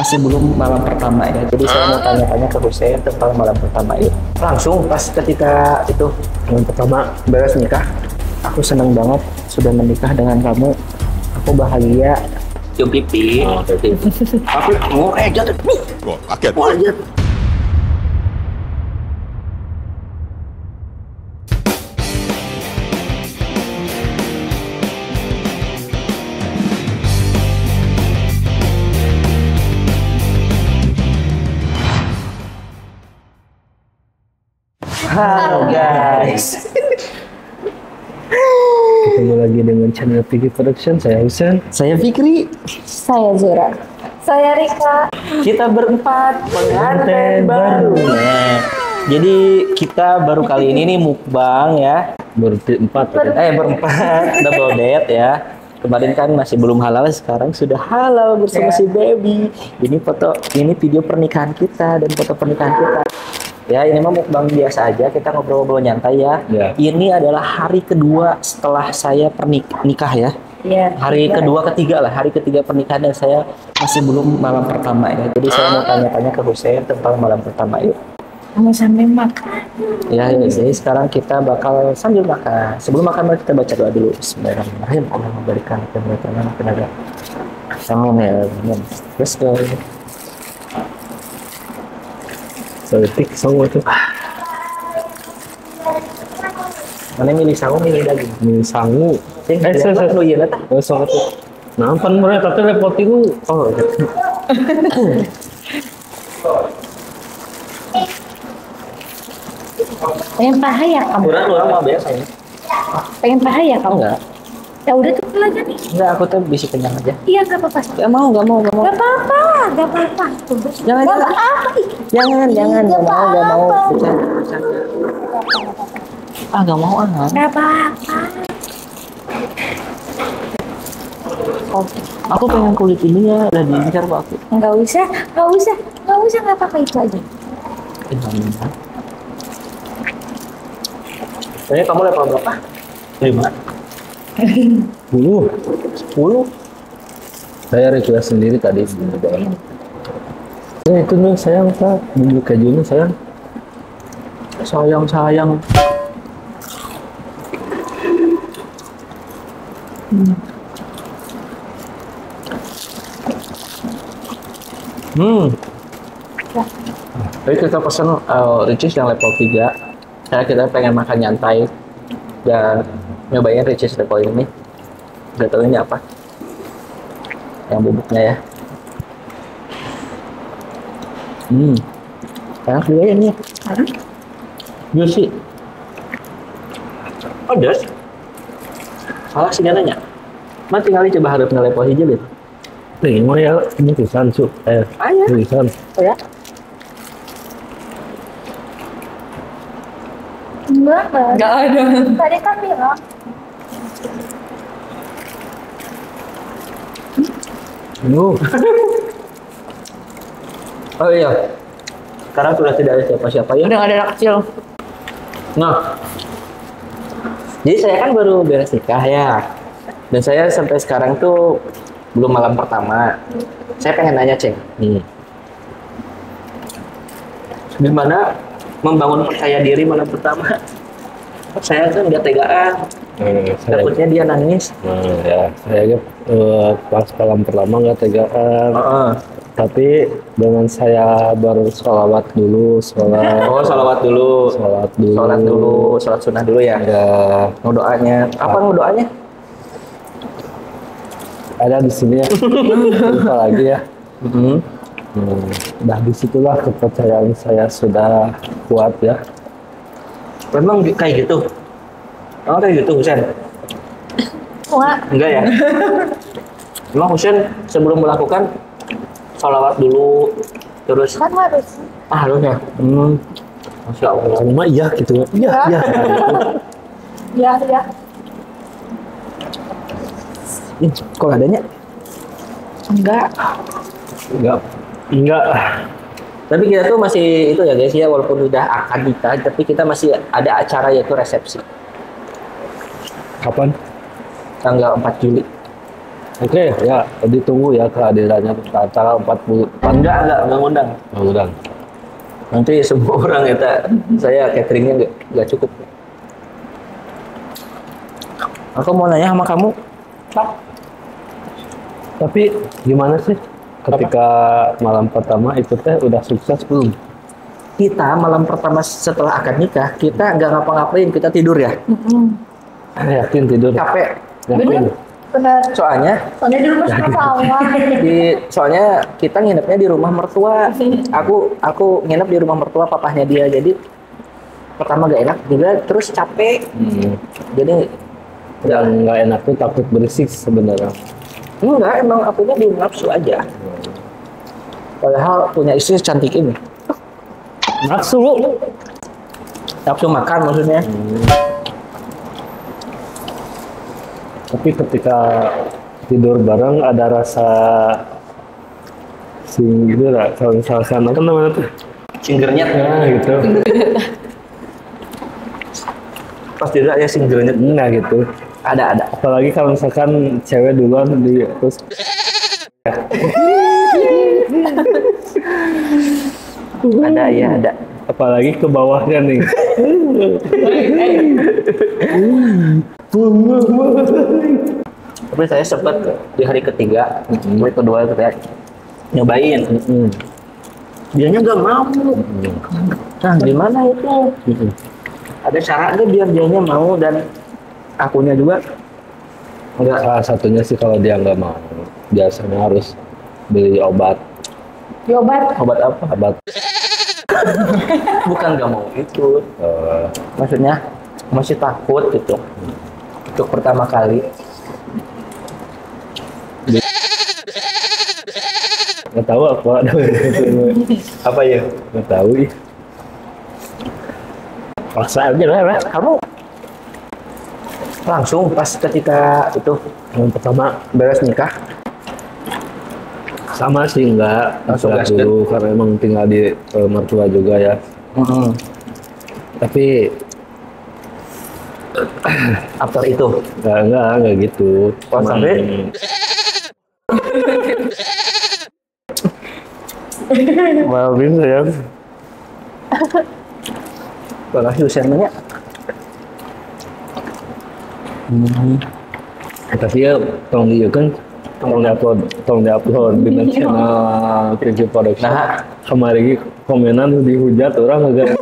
masih belum malam pertama ya. Jadi saya mau tanya-tanya ke Husein tentang malam pertama itu. Langsung pas ketika itu malam pertama beres nikah, aku senang banget sudah menikah dengan kamu. Aku bahagia. Cium pipi. Aku mau jatuh. Wah, kaget. Mau aja. Halo guys. Ketemu lagi dengan channel Fikri Production. Saya Husein. Saya Fikri. Saya Zura. Saya Rika. Kita berempat pengantin baru. Nah, jadi kita baru kali ini nih mukbang ya. Berempat. Double date ya. Kemarin kan masih belum halal, sekarang sudah halal bersama si baby. Ini video pernikahan kita dan foto pernikahan kita. Ya, ini mah mukbang biasa aja, kita ngobrol-ngobrol nyantai ya. Ini adalah hari kedua setelah saya nikah ya. Hari kedua, ketiga lah, hari ketiga pernikahan dan saya masih belum malam pertama ya. Jadi saya mau tanya-tanya ke Husein tentang malam pertama itu. Kamu sambil makan. Ya, jadi sekarang kita bakal sambil makan. Sebelum makan mari kita baca doa dulu. Bismillahirrahmanirrahim. Allah memberikan keberkahan tenaga. Amin ya. Let's go. Setik sangu itu. Mana milih sangu, milih daging? Milih sangu. Saya lu iya lah. Oh, sangu tuh. Nampan mereka tapi repot itu. Oh. Pengen paha ya kamu? Kurang lu mah biasa ya. Pengen paha ya kamu? Enggak. Ya udah tuh aja nih. Enggak, aku tuh bisa kenyang aja. Iya nggak apa-apa. Enggak mau. Nggak apa-apa. Jangan. Nggak apa-apa. Jangan mau. Bercanda. Nggak mau Nggak apa-apa. Oh, aku pengen kulit ini ya, udah diincar Pak aku. Nggak usah, nggak apa-apa itu aja. Kayaknya kamu level berapa? 5. 10. Saya request sendiri tadi. Ya itu nih sayang Pak, bumbu kejunya sayang. Sayang. Jadi kita pesen Ricis yang level 3. Karena kita pengen makan nyantai dan nyobain Ricis level ini. Gak tahu ini apa. Yang bubuknya ya. Enak juga ya ini. Juicy. Pedas. Salah sih nanya. Mas tinggal coba harus nge-level hijau deh. Nih, mau ya ini tulisan su. Tulisan. Oh ya? Enggak ada. Tadi kan bilang. Oh iya. Sekarang sudah tidak ada siapa-siapa ya. Udah nggak ada anak kecil. Nah. Jadi saya kan baru beres nikah ya. Dan saya sampai sekarang tuh belum malam pertama. Saya pengen nanya, Ceng. Gimana membangun percaya diri malam pertama? Saya tuh nggak tegaan. Takutnya dia nangis. Saya pas malam pertama nggak tegaan. Tapi dengan saya baru sholawat dulu, Sholawat dulu. Sholat sunnah dulu ya. Mau doanya. Apa mau doanya? Ada di sini ya. Lupa lagi ya. Nah disitulah kepercayaan saya sudah kuat ya. Memang kayak gitu. Kayak gitu Husein? Enggak ya? Memang Husein sebelum melakukan sholawat dulu, terus Kan harus. harusnya. Masya Allah. Cuma iya gitu. Iya. Ya. Kok adanya? Enggak. Enggak. Tapi kita tuh masih itu ya guys ya, walaupun udah akad nikah, tapi kita masih ada acara yaitu resepsi. Kapan? Tanggal 4 Juli. Oke, ya ditunggu ya kehadirannya tanggal 40. Enggak ngundang. Mudah. Nanti semua orang saya cateringnya nggak cukup. Aku mau nanya sama kamu, Pak. Tapi gimana sih ketika malam pertama itu teh udah sukses belum? Kita malam pertama setelah akad nikah, kita nggak ngapa-ngapain, kita tidur ya. Yakin tidur? Capek. Yakin? Benar. Soalnya Soalnya di rumah suka sawah. soalnya kita nginepnya di rumah mertua. Aku nginep di rumah mertua papahnya dia. Jadi pertama gak enak juga, terus capek. Jadi Yang nggak enak tuh takut berisik sebenarnya. enggak, emang akunya belum nafsu aja. Padahal punya istri cantik ini. Nafsu. Nafsu makan maksudnya. Tapi ketika tidur bareng ada rasa gitu lah. Kalau misalkan apa namanya tuh? Singgernya. Nah gitu. Pas tidur ya singgernya. Nah gitu. Ada. Apalagi kalau misalkan cewek duluan di terus Ada. apalagi ke bawahnya nih. Tapi saya sempat di hari ketiga, hari kedua itu ya nyobain. Dianya nggak mau. Nah, gimana itu? Ada cara nggak biar dianya mau dan akunya juga nggak? Salah satunya sih kalau dia nggak mau, biasanya harus beli obat. Obat. Obat apa? Obat Bukan nggak mau itu. Maksudnya masih takut gitu. Untuk pertama kali. nggak tahu apa. Apa ya? Nggak tahu ih. Paksa aja lah. Kamu langsung pas ketika itu Yang pertama beres nikah sama sih enggak Langsung enggak gas dulu karena emang tinggal di mertua juga ya. Tapi after itu enggak gitu. Oh, sampai? Maafin saya. Balas usianya. Tapi ya tolong kan tolong diupload dengan channel Kiki Production. Nah, Kemarin komenan dihujat orang agak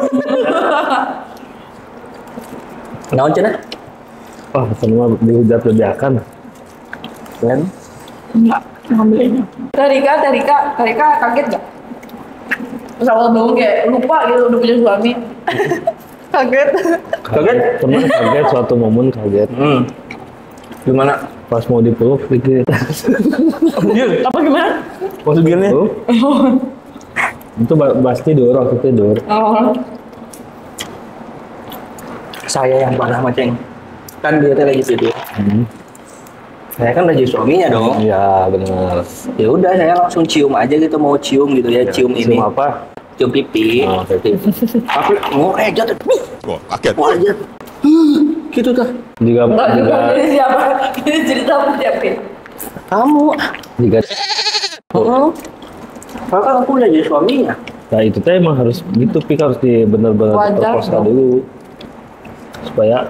naon cenah? wah semua dihujat lebih akan. Dan Enggak, ngambilnya. Tarika kaget gak? Terus awal bangun kayak lupa gitu udah punya suami. Kaget. kaget? Pernah kaget suatu momen kaget. Gimana? Pas mau dipeluk dikit. Apa gimana? Maksudnya? Itu pas tidur, waktu tidur. Oh. Saya yang parah maceng. Kan dia teh lagi tidur. Saya kan udah jadi suaminya dong. Iya benar. Ya udah saya langsung cium aja gitu, mau cium gitu ya, cium ini. Cium apa? Cium pipi. Oh, pipi. Tapi mau jatuh. Wah, kaget. Mau aja. Gitu tuh. Juga Enggak juga ini siapa? Ini cerita apa siapa? Kamu. juga. Kalau kan aku udah jadi suaminya. Nah itu teh emang harus gitu, Pik harus di benar-benar Wajar perkosa dong. dulu supaya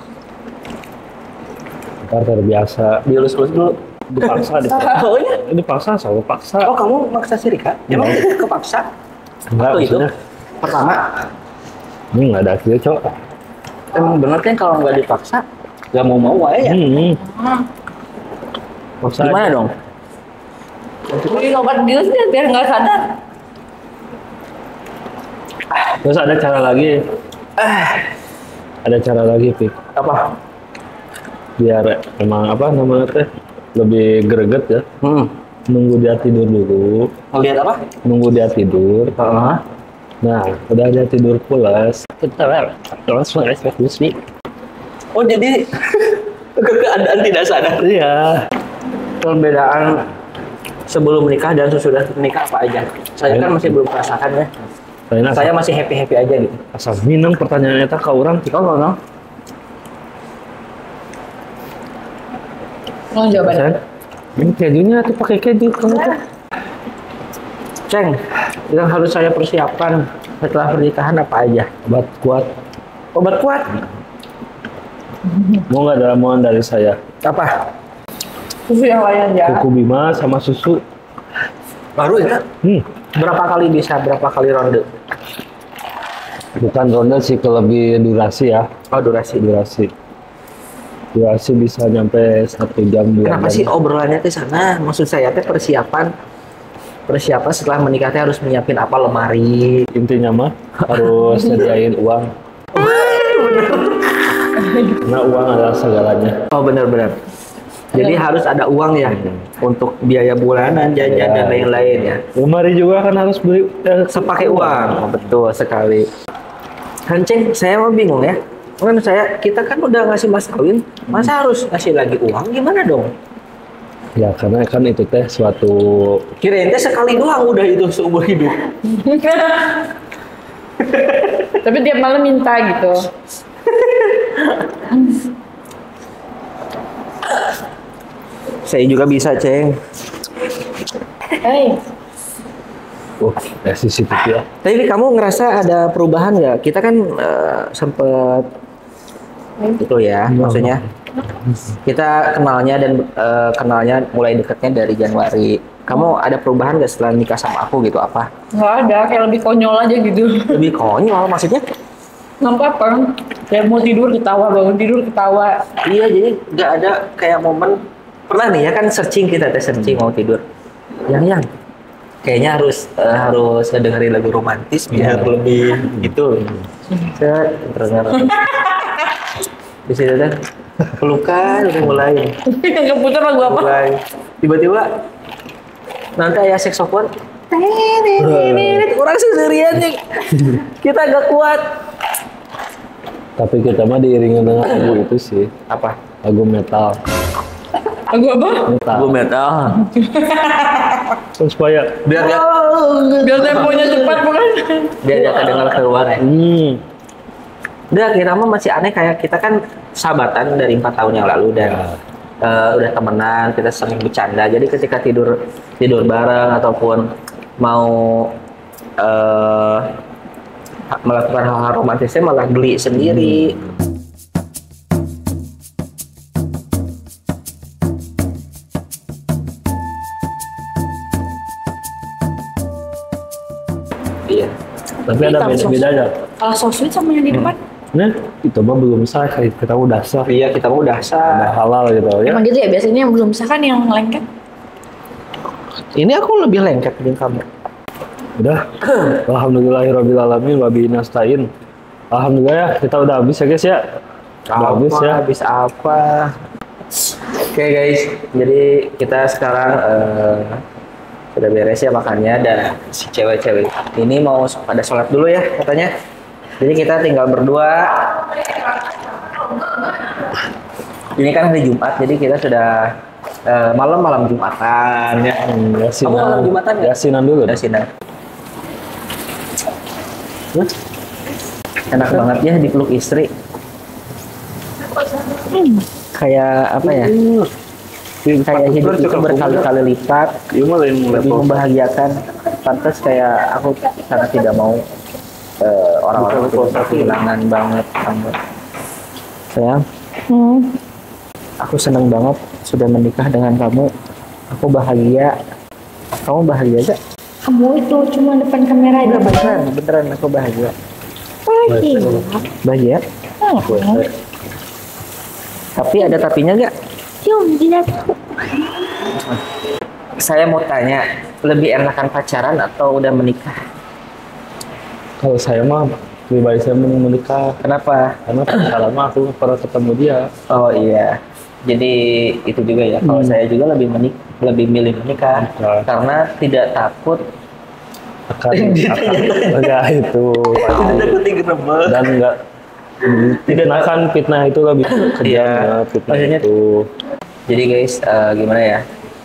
ntar terbiasa. Dielus-elus dulu. Dipaksa, Oh iya? dipaksa, selalu paksa. Oh kamu maksa si Rika? Emang kepaksa? Enggak, Waktu itu maksudnya pertama ini nggak ada akhirnya, Cok. emang bener kan kalau nggak dipaksa nggak mau aja ya. Paksa Gimana aja. dong? Beli obat bius deh biar nggak sadar. Terus ada cara lagi. Ada cara lagi, Pik. Apa? Biar emang apa namanya teh lebih greget ya. Nunggu dia tidur dulu. Ngeliat apa? Nunggu dia tidur. Nah, udah dia tidur pulas. Kita langsung eksekusi. Oh jadi keadaan tidak sadar. Iya. Perbedaan sebelum menikah dan sesudah menikah apa aja? Saya kan masih belum merasakan ya. Saya masih happy aja gitu. asal minang pertanyaannya tak ke orang. Oh no. Mau jawabannya? Ini kejunya tuh pakai keju kamu tuh. Ceng, yang harus saya persiapkan setelah pernikahan apa aja? Obat kuat. Obat kuat? Mau nggak ada ramuan dari saya? Apa? Susu yang lain aja. Kuku Bima sama susu. Baru ya? Berapa kali bisa? Berapa kali ronde? Bukan ronde sih, lebih durasi ya. Oh, durasi. Durasi bisa nyampe 1 jam 2 Kenapa jam. sih obrolannya ke sana? Maksud saya teh persiapan setelah menikah teh harus nyiapin apa lemari. Intinya mah harus nyediain uang. Karena uang adalah segalanya. Oh, benar-benar. Jadi harus ada uang ya untuk biaya bulanan, jajan dan lain-lain ya. Lemari juga kan harus beli Sepakai uang. Oh, betul sekali. Kan Ceng, saya mau bingung ya. Kan kita kan udah ngasih mas kawin, masa harus ngasih lagi uang? Gimana dong? Ya karena kan itu teh suatu Kirain teh sekali doang udah itu seumur hidup. Tapi tiap malam minta gitu. Saya juga bisa, Ceng. Hey, sensitif ya. Tapi kamu ngerasa ada perubahan nggak? Kita kan sempet itu ya, maksudnya kita kenalnya mulai deketnya dari Januari. Kamu ada perubahan nggak setelah nikah sama aku gitu apa? nggak ada, kayak lebih konyol aja gitu. Lebih konyol maksudnya? Nggak apa-apa, kayak mau tidur ketawa, bangun tidur ketawa. Iya, jadi nggak ada kayak momen pernah nih ya kan kita searching mau tidur. Yang kayaknya harus ngedengerin lagu romantis biar lebih gitu. Set, terdengar. Di situ kan pelukan udah mulai. Yang keputar lagu apa? Mulai. Tiba-tiba nanti ayah saksofon. Kurang sendirian nih. Kita gak kuat. Tapi kita mah diiringi dengan lagu itu sih. Apa? Lagu metal. Lagu apa? Lagu metal. Supaya Biar Temponya cepat bukan? gak kedengar keluar ya. Udah, kita mah masih aneh kayak kita kan sahabatan dari 4 tahun yang lalu dan udah temenan, kita sering bercanda. Jadi ketika tidur bareng ataupun mau melakukan hal-hal romantisnya malah geli sendiri. Iya. tapi ada beda-bedanya. Kalau so sweet sama yang di depan. Nah, itu mah belum sah, kita udah sah. Iya, kita mah udah Udah sah. halal gitu ya. Emang gitu ya, biasanya yang belum sah kan yang lengket. Ini aku lebih lengket dari kamu. Udah. Alhamdulillahirrabbilalamin wa bihi nasta'in. Alhamdulillah ya, kita udah habis ya guys ya. Udah habis ya. Habis apa? Oke guys, jadi kita sekarang sudah beres ya makannya dan si cewek-cewek ini mau pada sholat dulu ya katanya. Jadi kita tinggal berdua. Ini kan hari Jumat, jadi kita sudah malam Jumatan ya. Kamu malam Jumatan nggak? Yasinan dulu. Yasinan. Enak banget ya dipeluk istri. Kayak apa ya? Kayak hidup itu berkali-kali lipat, lebih membahagiakan. Pantas kayak aku sangat tidak mau orang-orang itu kehilangan banget kamu. Sayang, aku senang banget sudah menikah dengan kamu. Aku bahagia. Kamu bahagia gak? Kamu itu cuma depan kamera aja. Beneran aku bahagia. Bahagia. Bahagia? Tapi ada tapinya gak? Tidak. Saya mau tanya, lebih enakan pacaran atau udah menikah? Kalau saya mah pribadi saya mau menikah. Kenapa? Karena pacaran mah aku pernah ketemu dia. Oh iya. Jadi itu juga ya. Kalau saya juga lebih milih menikah karena tidak takut akan enggak itu dan enggak fitnah itu lebih kejam ya, fitnah maksudnya itu. Jadi guys, gimana ya,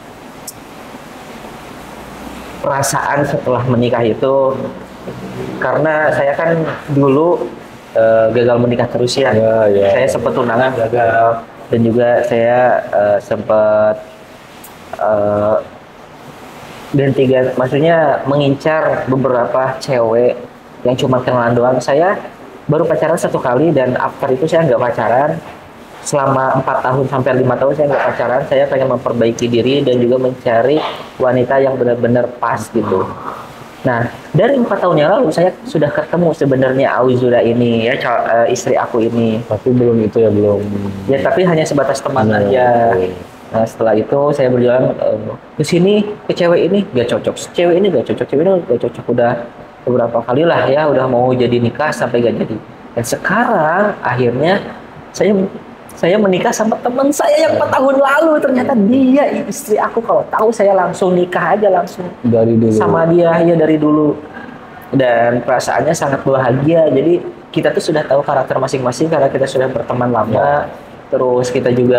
perasaan setelah menikah itu, karena saya kan dulu gagal menikah terus ya. Saya sempat tunangan gagal dan juga saya sempat eh, dan tiga, maksudnya mengincar beberapa cewek yang cuma kenalan doang. Saya baru pacaran 1 kali dan after itu saya nggak pacaran selama 4 tahun sampai 5 tahun saya nggak pacaran. Saya pengen memperbaiki diri dan juga mencari wanita yang benar-benar pas gitu. Nah, dari 4 tahun yang lalu saya sudah ketemu sebenarnya Auzura ini ya, istri aku ini. Tapi belum itu ya, belum. Ya, tapi hanya sebatas teman aja. Nah, setelah itu saya berjalan ke sini, ke cewek ini gak cocok, cewek ini gak cocok, cewek ini gak cocok. Udah beberapa kali lah ya, udah mau jadi nikah sampai gak jadi. Dan sekarang akhirnya saya menikah sama teman saya yang 4 tahun lalu. Ternyata dia istri aku. Kalau tahu saya langsung nikah aja langsung Dari dulu. sama dia ya dari dulu. Dan perasaannya sangat bahagia. Jadi kita tuh sudah tahu karakter masing-masing karena kita sudah berteman lama. Terus kita juga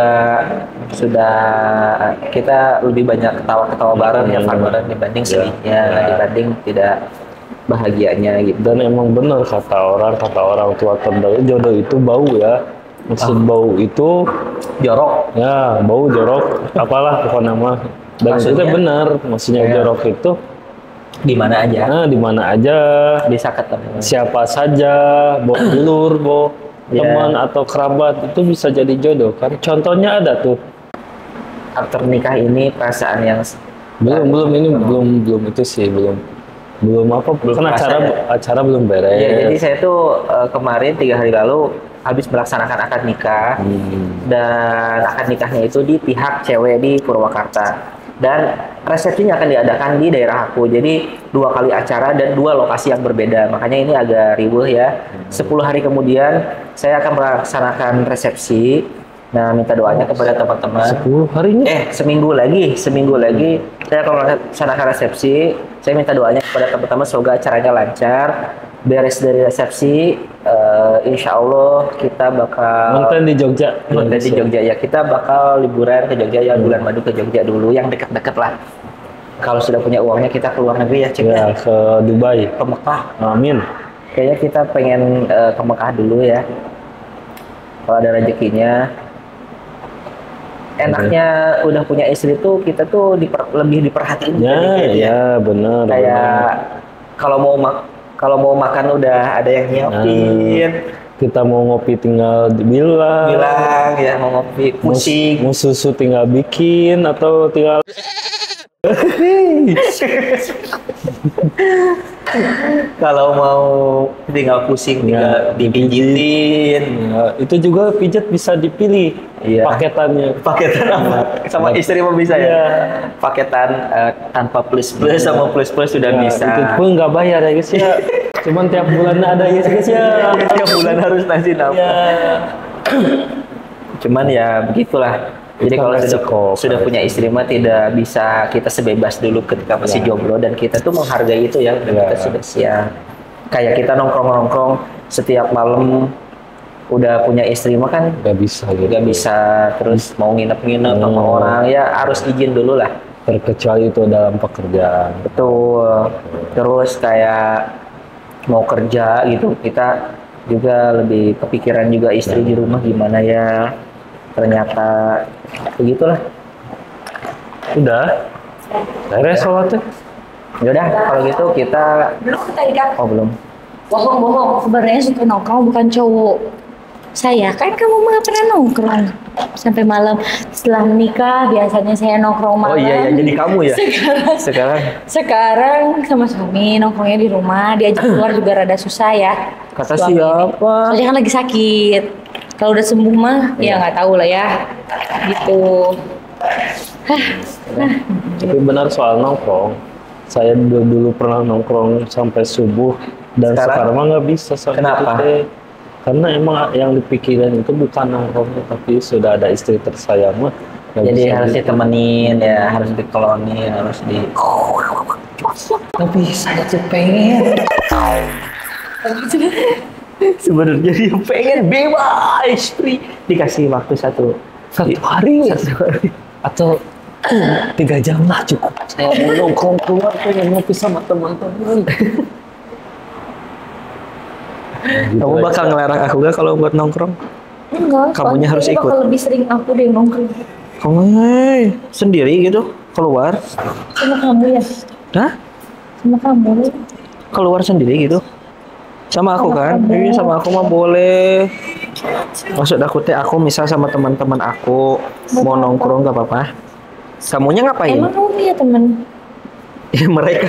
kita lebih banyak ketawa-ketawa bareng ya, fun bareng dibanding sedihnya, dibanding tidak bahagianya gitu. Dan emang benar kata orang tua terdahulu, jodoh itu bau ya. Maksud bau itu Jorok. ya, bau jorok apalah pokoknya mah. Dan Maksudnya? itu benar, maksudnya Ya. jorok itu Di mana aja di mana aja, bisa ketemu. siapa saja, bawa dulur, bawa Ya. teman atau kerabat itu bisa jadi jodoh kan. Contohnya ada tuh. After nikah ini perasaan yang Belum itu sih, belum apa, Belum kan terasa acara belum beres. ya, jadi saya tuh kemarin 3 hari lalu habis melaksanakan akad nikah. Dan akad nikahnya itu di pihak cewek di Purwakarta. Dan resepsinya akan diadakan di daerah aku. Jadi 2 kali acara dan 2 lokasi yang berbeda. Makanya ini agak riuh ya. 10 hari kemudian saya akan melaksanakan resepsi. Nah, minta doanya kepada teman-teman. 10 harinya? Seminggu lagi saya akan melaksanakan resepsi. Saya minta doanya kepada teman-teman semoga acaranya lancar. Beres dari resepsi, insya Allah kita bakal Nonton di Jogja. ya. Kita bakal liburan ke Jogja ya, bulan madu ke Jogja dulu, yang deket-deket lah. Kalau sudah punya uangnya kita ke luar negeri ya, Cik. Ya, ke Dubai. Ke Mekah. Amin. Kayaknya kita pengen ke Mekah dulu ya. Kalau ada rezekinya. Enaknya udah punya istri tuh kita tuh lebih diperhatiin. Ya, benar. Kayak kalau mau makan udah ada yang nyiapin. Kita mau ngopi tinggal bilang Ya mau ngopi pusing. mau susu tinggal bikin atau tinggal Kalau mau tinggal pusing, tinggal dipijitin. ya, itu juga pijat bisa dipilih paketannya. Paketan apa? Sama istri mau bisa ya? Paketan tanpa plus-plus sama plus-plus sudah bisa. Itu pun nggak bayar ya guys ya. Cuman tiap bulan ada ya guys ya. Tiap bulan harus nasi nafkah. Cuman ya begitulah. Jadi kalau sudah punya istri mah tidak bisa kita sebebas dulu ketika masih jomblo, dan kita tuh menghargai itu ya. Dan kita sudah siap. Kayak kita nongkrong-nongkrong setiap malam udah punya istri mah kan nggak bisa gitu. nggak bisa terus mau nginep-nginep sama orang ya, harus izin dulu lah. Terkecuali itu dalam pekerjaan. Betul. Terus kayak mau kerja gitu, kita juga lebih kepikiran juga istri di rumah gimana ya. Ternyata begitulah. Udah. Beres sholatnya. Yaudah kalau gitu kita Belum tadi kan? belum. Bohong. Sebenarnya suka nongkrong bukan cowok. Saya kan kamu mah pernah nongkrong sampai malam. Setelah menikah biasanya saya nongkrong malam. Oh iya jadi kamu ya. Sekarang sama suami nongkrongnya di rumah. Diajak keluar juga rada susah ya. Kata Suami. siapa? Soalnya kan lagi sakit. Kalau udah sembuh mah ya nggak tahu lah ya. Gitu. Tapi benar soal nongkrong. Saya dulu pernah nongkrong sampai subuh dan sekarang mah nggak bisa. Kenapa? Karena emang yang dipikirin itu bukan nongkrongnya, tapi sudah ada istri tersayang mah. Jadi harus ditemenin ya, harus dikelonin, harus di. Tapi saya tuh pengen. Sebenarnya dia pengen bebas, free. Dikasih waktu satu hari atau 3 jam lah cukup. Saya mau nongkrong keluar, pengen ngopi sama teman-teman. Kamu bakal ngelarang aku gak kalau buat nongkrong? Enggak. Kamunya harus ikut. Bakal lebih sering aku deh nongkrong. Kamu sendiri gitu? Keluar? Sama kamu ya? Hah? Sama kamu nih. Keluar sendiri gitu? Sama aku Sama kan? kamu. Iya sama aku mah boleh. Maksud aku teh aku misal sama teman-teman aku mau nongkrong gak apa-apa. Kamunya ngapain? Emang kamu punya temen? Ya mereka.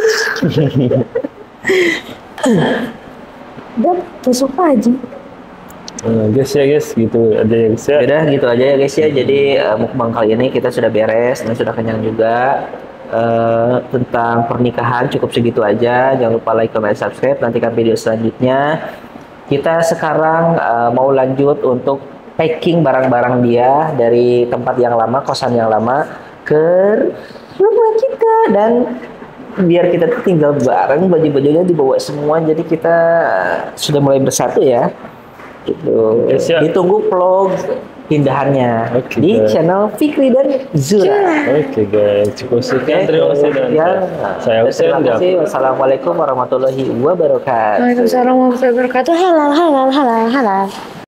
Udah, besok aja. Guys ya guys, gitu aja ya guys ya. Udah gitu aja ya guys ya. Jadi mukbang kali ini kita sudah beres dan sudah kenyang juga. Tentang pernikahan cukup segitu aja. Jangan lupa like, comment, subscribe. Nantikan video selanjutnya. Kita sekarang mau lanjut untuk packing barang-barang dia dari tempat yang lama, kosan yang lama ke rumah kita, dan biar kita tinggal bareng, baju-bajunya dibawa semua. Jadi kita sudah mulai bersatu ya. Gitu. Yes, ya. Ditunggu vlog pindahannya Oke, di guys. channel Fikri dan Zura. Oke guys, cukup sekian. Terima kasih dan Ya, saya Husein. terima kasih. Wassalamualaikum warahmatullahi wabarakatuh. Waalaikumsalam warahmatullahi wabarakatuh. Halal, halal, halal, halal.